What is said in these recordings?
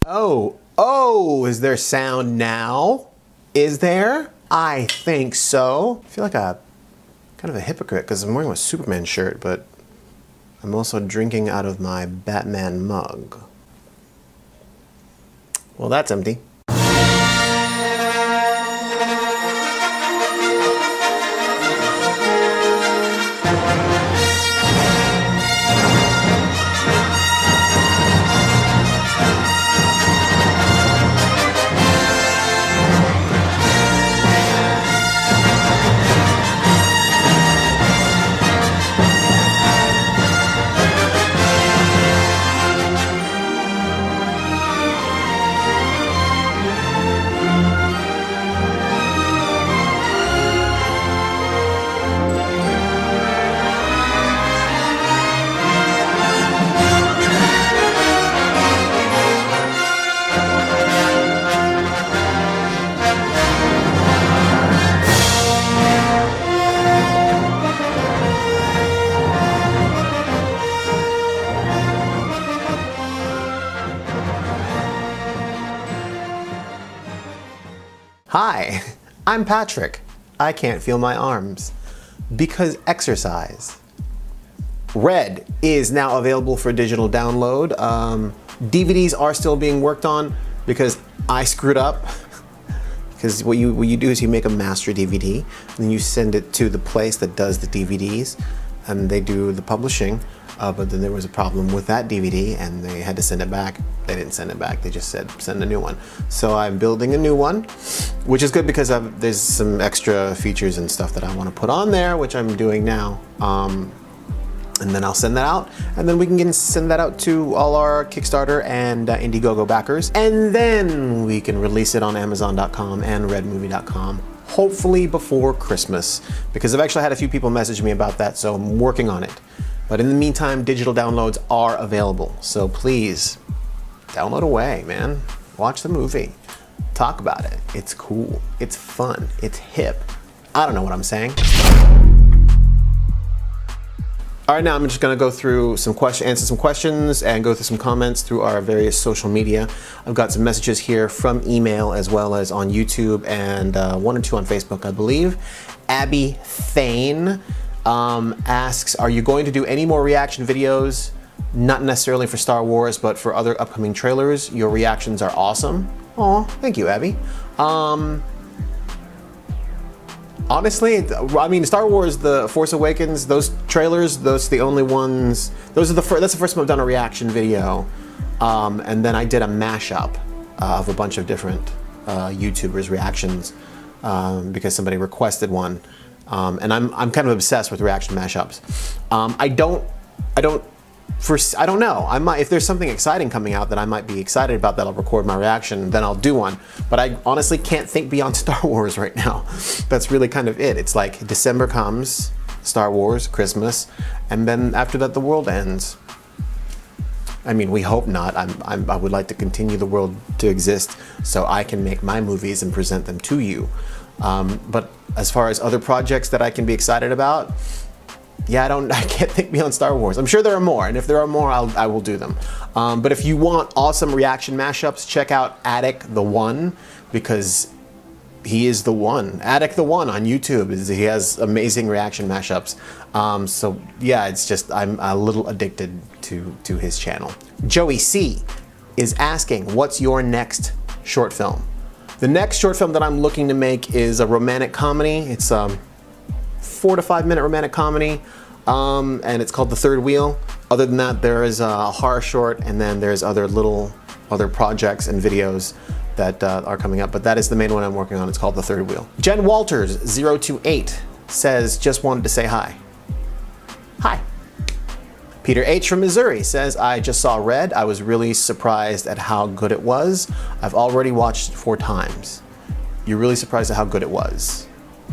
Oh, is there sound now? Is there? I think so. I feel like a kind of a hypocrite because I'm wearing a Superman shirt, but I'm also drinking out of my Batman mug. Well, that's empty. Hi, I'm Patrick. I can't feel my arms because exercise. R.E.D. is now available for digital download. DVDs are still being worked on because I screwed up. Because what you do is you make a master DVD, and then you send it to the place that does the DVDs, and they do the publishing. But then there was a problem with that DVD, and they had to send it back. They didn't send it back. They just said send a new one. So I'm building a new one, which is good because there's some extra features and stuff that I want to put on there, which I'm doing now. And then I'll send that out, and then we can send that out to all our Kickstarter and Indiegogo backers, and then we can release it on Amazon.com and RedMovie.com, hopefully before Christmas, because I've actually had a few people message me about that, so I'm working on it. But in the meantime, digital downloads are available, so please download away, man. Watch the movie, talk about it. It's cool, it's fun, it's hip. I don't know what I'm saying. All right, now I'm just gonna go through answer some questions and go through some comments through our various social media. I've got some messages here from email as well as on YouTube and one or two on Facebook, I believe. Abby Thane asks, are you going to do any more reaction videos? Not necessarily for Star Wars, but for other upcoming trailers. Your reactions are awesome. Aw, thank you, Abby. Honestly, I mean, Star Wars, The Force Awakens, those trailers, those are the only ones, that's the first time I've done a reaction video. And then I did a mashup of a bunch of different YouTubers' reactions because somebody requested one. And I'm kind of obsessed with reaction mashups. I don't know. I might, if there's something exciting coming out that I might be excited about that I'll record my reaction, then I'll do one. But I honestly can't think beyond Star Wars right now. That's really kind of it. It's like December comes, Star Wars, Christmas, and then after that the world ends. I mean, we hope not. I would like to continue the world to exist so I can make my movies and present them to you. But as far as other projects that I can be excited about, yeah, I can't think beyond Star Wars. I'm sure there are more, and if there are more, I will do them. But if you want awesome reaction mashups, check out Attic the One, because he is the one. Attic the One on YouTube, he has amazing reaction mashups. So yeah, it's just, I'm a little addicted to his channel. Joey C is asking, what's your next short film? The next short film that I'm looking to make is a romantic comedy. It's 4 to 5 minute romantic comedy, and it's called The Third Wheel. Other than that, there is a horror short, and then there's other projects and videos that are coming up, but that is the main one I'm working on. It's called The Third Wheel. Jen Walters 028 says, just wanted to say hi. Hi. Peter H from Missouri says, I just saw R.E.D. I was really surprised at how good it was. I've already watched it 4 times. You're really surprised at how good it was.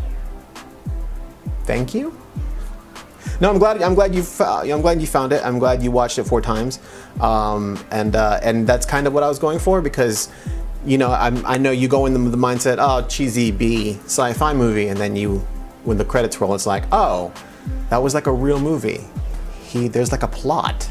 Thank you. No, I'm glad you found it. I'm glad you watched it 4 times, and that's kind of what I was going for, because, you know, I know you go in the mindset, oh, cheesy B sci-fi movie, and then when the credits roll, it's like, oh, that was like a real movie. There's like a plot.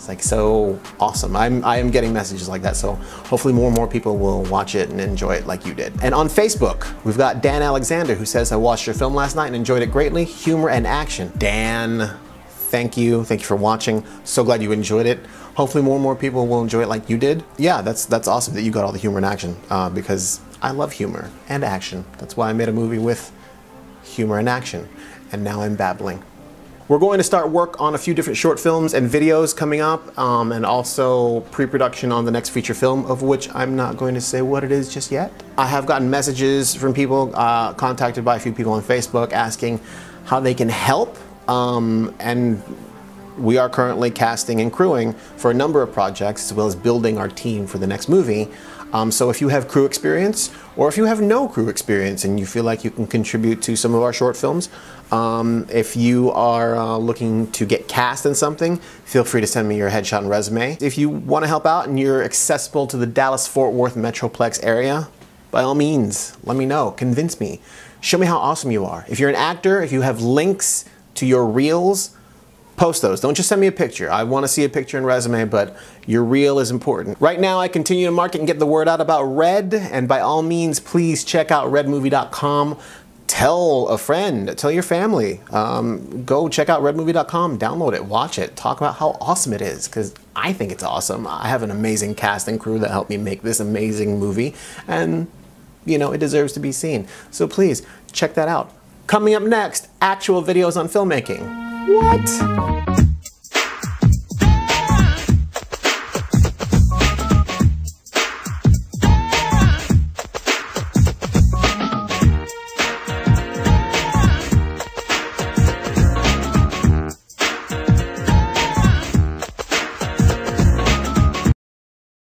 It's like so awesome. I am getting messages like that, so hopefully more and more people will watch it and enjoy it like you did. And on Facebook, we've got Dan Alexander, who says, I watched your film last night and enjoyed it greatly. Humor and action. Dan, thank you. Thank you for watching. So glad you enjoyed it. Hopefully more and more people will enjoy it like you did. Yeah, that's awesome that you got all the humor and action, because I love humor and action. That's why I made a movie with humor and action. And now I'm babbling. We're going to start work on a few different short films and videos coming up, and also pre-production on the next feature film, of which I'm not going to say what it is just yet. I have gotten messages from people, contacted by a few people on Facebook asking how they can help, and we are currently casting and crewing for a number of projects, as well as building our team for the next movie. So if you have crew experience, or if you have no crew experience and you feel like you can contribute to some of our short films, if you are looking to get cast in something, feel free to send me your headshot and resume. If you want to help out and you're accessible to the Dallas-Fort Worth Metroplex area, by all means, let me know, convince me. Show me how awesome you are. If you're an actor, if you have links to your reels, post those. Don't just send me a picture. I want to see a picture and resume, but your reel is important. Right now, I continue to market and get the word out about R.E.D., and by all means, please check out redmovie.com. Tell a friend, tell your family. Go check out redmovie.com, download it, watch it, talk about how awesome it is, because I think it's awesome. I have an amazing cast and crew that helped me make this amazing movie, and you know, it deserves to be seen. So please, check that out. Coming up next, actual videos on filmmaking. What?